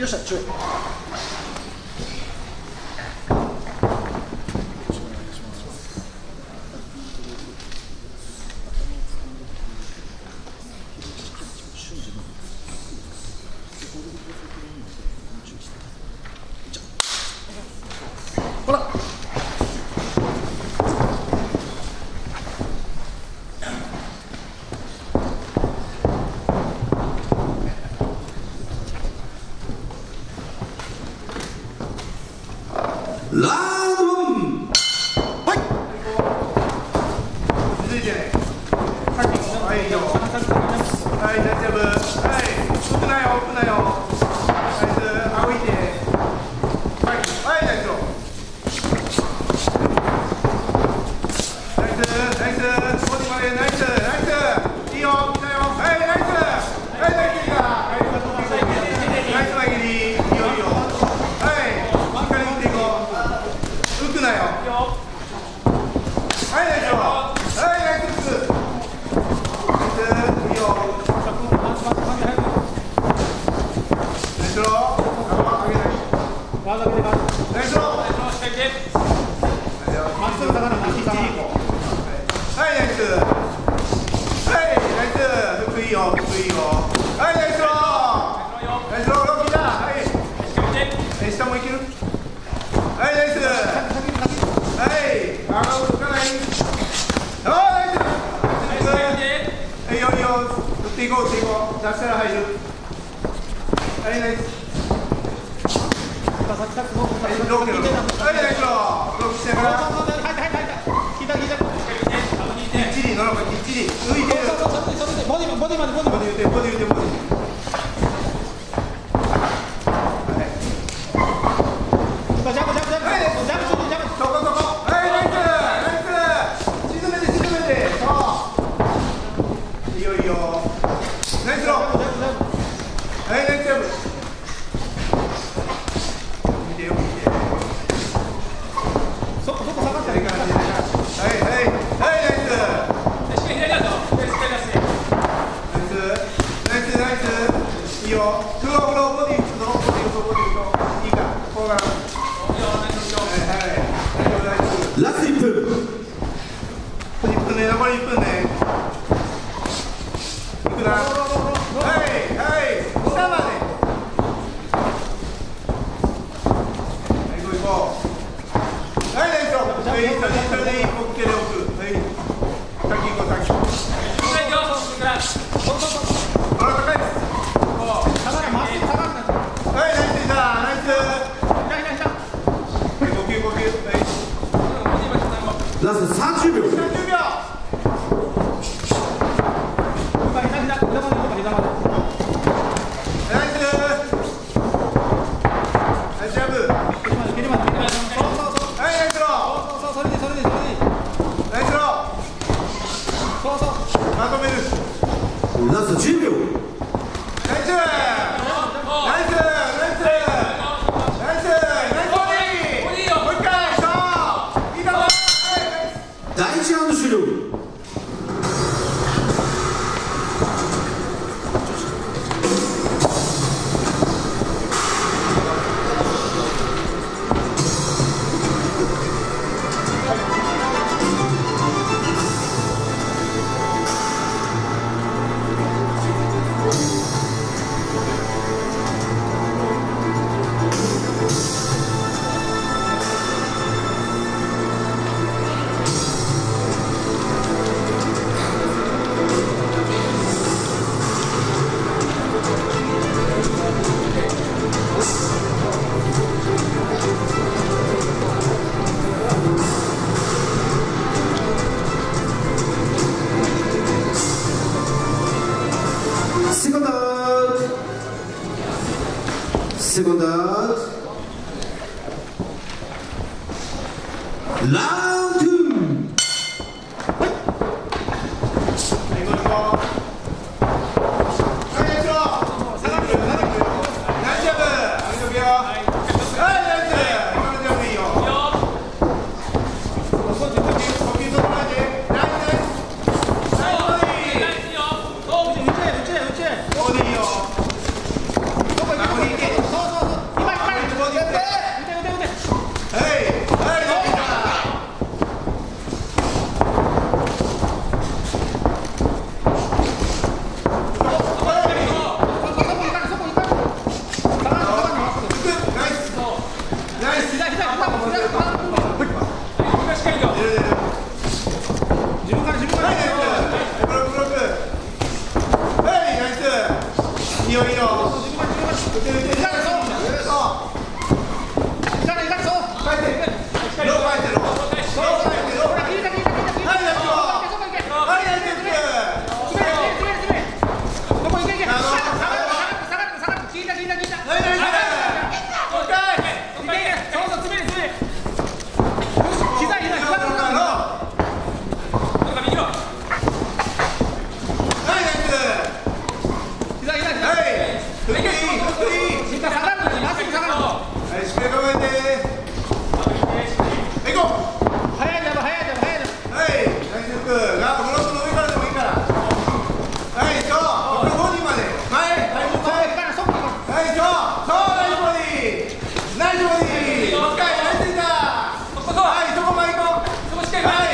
よっしゃ、ちょい。ほら。 ラウンド1。 はい。 続いてね。はい、いいよ。はい、大丈夫。はい、奥なよ、奥なよ。ナイス、歩いて。はい、はい、ナイス。ナイス、ナイス、ボディまで、ナイス、ナイス。いいよ、来たよ。はい、ナイス。はい、ナイス、いいか。はい、ナイス、前蹴り。いいよ、いいよ。はい、しっかり打っていこう。浮くなよ。はい、ナイス。はい、ナイス。いいよ。ナイスロー。上げない。 技上げてから。 ナイスロー。 まっすぐ下がらな、まっすぐ下がらな。 はい、ナイス。はい、ナイス。フックいいよ、フックいいよ。はい、ナイスロー。ナイスロー、ロッキーだ。はい。下もいける。はい、ナイス。はい、上が動かない。はい、ナイス。いいよ、いいよ。打っていこう、打っていこう。出したら入る。はい、ナイス。はい、ロッキー。はい、ナイスロー。ロッキーしてから。きっちり、ノロがきっちり。浮いてる。 ボディまで、ボディまで。 ボディ打て、ボディ打て、ボディ。 ラスト1分。 1分ね、残り1分ね。いくな。はい、はい、下まで。はい、行こう行こう。はい、ナイス。はい、それでいい、オッケーで置く。はい、先行こう、先。ほら、高いです。はい、ナイスだ、ナイス。はい、呼吸、呼吸。はい。 ラスト30秒。 30秒。ナイス。ナイスジャブ。はい、ナイスロー。ナイスロー。まとめる。 ラスト10秒。 ナイス。ナイス。ナイス。ナイス。ナイスボディ。もう一回。そう。いいかも。 第1ラウンド終了。セコンドアウト。ラウンド2。 そうナイスボディナイスボディナイスいたはいそこ前行こうはい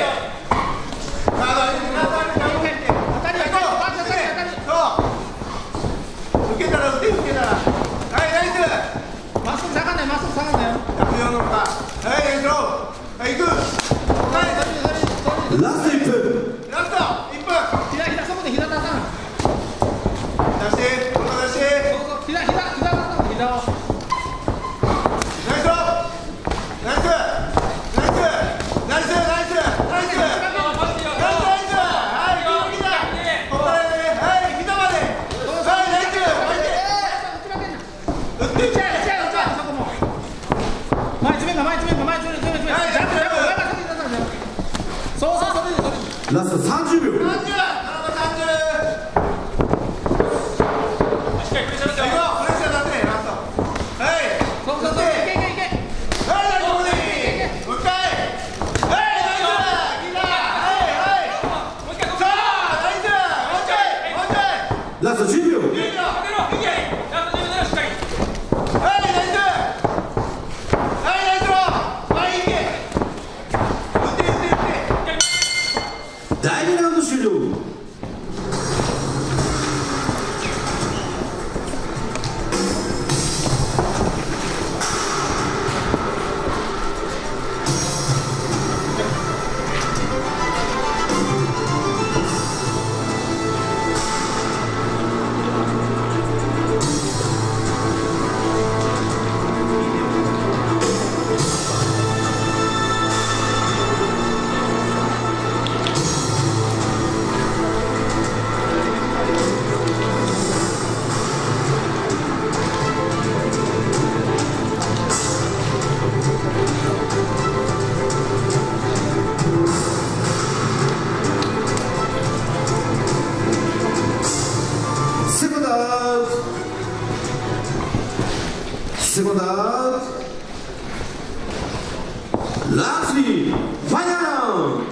受けたら打て受けたらはいナイスまっすぐ下がんないまっすぐ下がんないよ 104のかはいナイスローはい行くはいラスト1分。 ラスト1分左そこで膝立たない出してこの出して膝立たない膝をナイスローナイスナイスナイスナイスナイスナイスナイスはい右だここからねはい膝まではいナイス打ってそこも前詰めんな前詰めんな前詰めんなはいジャンプそうそれでラスト30秒。 30、30。しっかりプレッシャー出せよ。プレッシャー出せ、ラスト。はい。 そういけはい、ナイスボディ。もう一回。はい、ナイス。ギター。はい、はい。もう一回。さあ、ナイス。もう一回。もう一回。 ラスト10秒。 10秒。はい、ナイス。はい、ナイスロー。はい、いけ。打って。 第2ラウンド終了。セコンドアウト。セコンドアウト。ラスリーファイナルラウンド。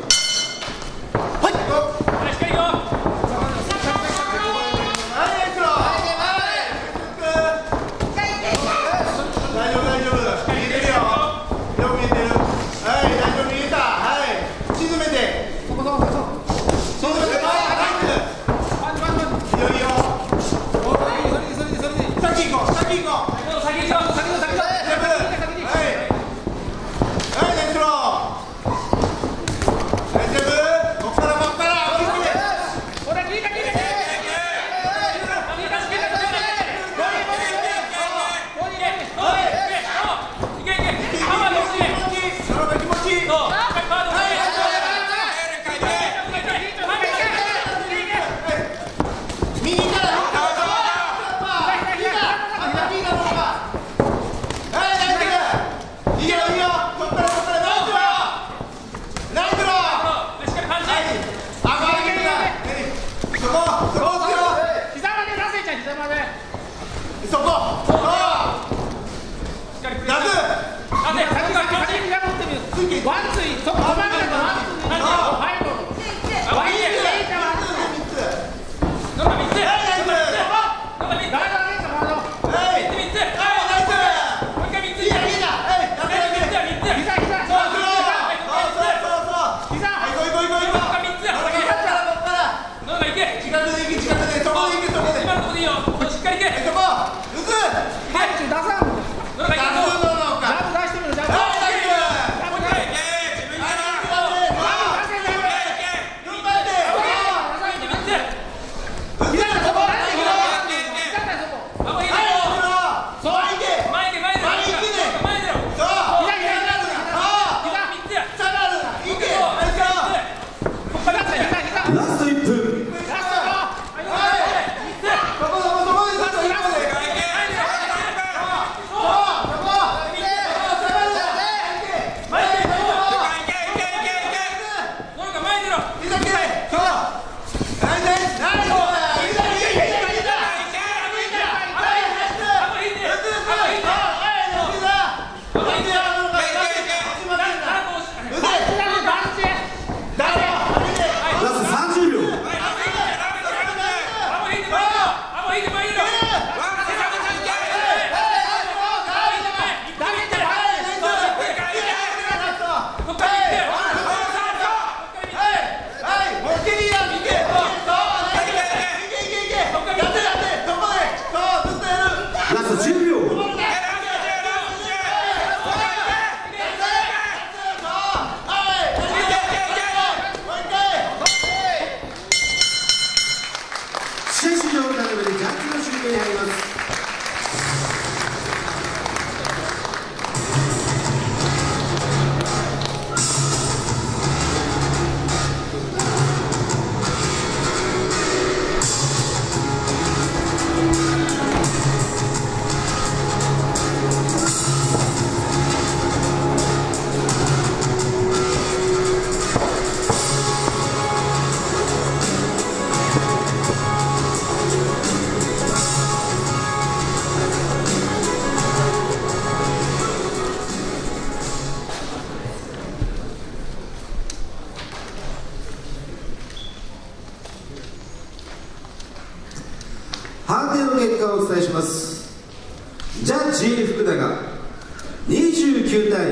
いジャッジ福永29対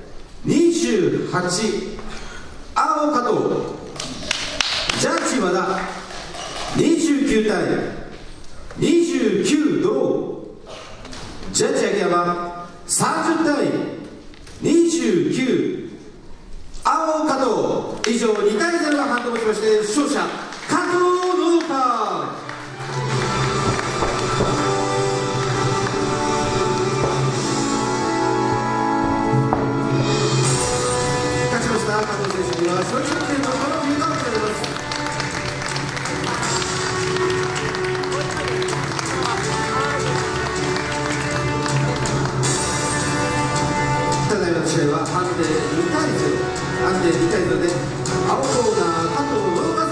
28、青加藤。ジャッジ和田29対29、ドロー。ジャッジ秋山30対29、青加藤。以上2対0の判定をもちまして、勝者加藤ノーパー。加藤選手には初日のトロフィーが贈られます。ただいまの試合は判定2対0、判定2対0で青コーナー加藤ノーパー